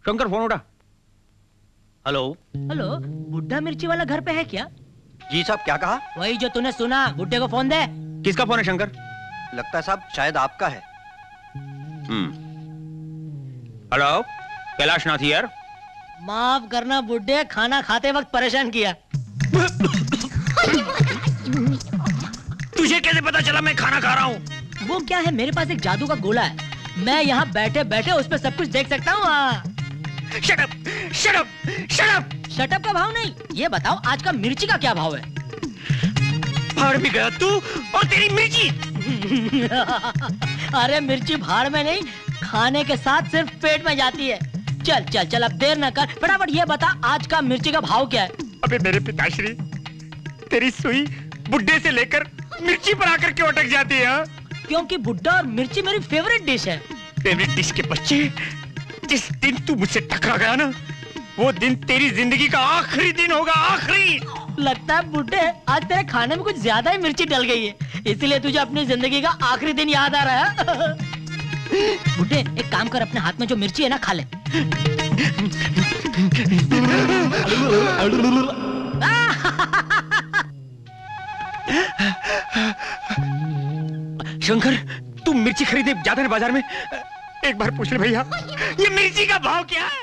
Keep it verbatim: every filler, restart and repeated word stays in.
Shankar phone उठा। Hello hello, बुड्ढा मिर्ची वाला घर पे है क्या? जी साहब, क्या कहा? वही जो तूने सुना, बुड्ढे को फोन दे। किसका फोन है शंकर? लगता है साहब शायद आपका है। हम्म। Hello, Kailash Nath here. माफ करना बुड्ढे, खाना खाते वक्त परेशान किया। तुझे कैसे पता चला मैं खाना खा रहा हूँ? वो क्या है, मेरे पास एक जादू का गोला है, मैं यहाँ बैठे बैठे उस पे सब कुछ देख सकता हूँ। Shut up, shut up, shut up. Shut up का भाव नहीं, ये बताओ आज का मिर्ची का क्या भाव है? भाड़ भी गया तू और तेरी मिर्ची। अरे मिर्ची भाड़ में नहीं, खाने के साथ सिर्फ पेट में जाती है। चल चल चल, अब देर न कर, फटाफट ये बता आज का मिर्ची का भाव क्या है? अबे मेरे पिताश्री, तेरी सुई बुड्ढे से लेकर मिर्ची पर आकर क्यों अटक जाती है? क्योंकि बुड्ढा और मिर्ची मेरी फेवरेट डिश है। फेवरेट डिश के बच्चे, जिस दिन तू मुझसे टकरा गया ना, वो दिन तेरी जिंदगी का आखिरी दिन होगा, आखिरी। लगता है बुड्ढे आज तेरे खाने में कुछ ज्यादा ही मिर्ची डल गई है, इसीलिए तुझे अपनी जिंदगी का आखिरी दिन याद आ रहा है। बुड्ढे एक काम कर, अपने हाथ में जो मिर्ची है ना खा ले। शंकर, तू मिर्ची खरीदे जाता है बाजार में, एक बार पूछ ले भैया, ये मिर्ची का भाव क्या है?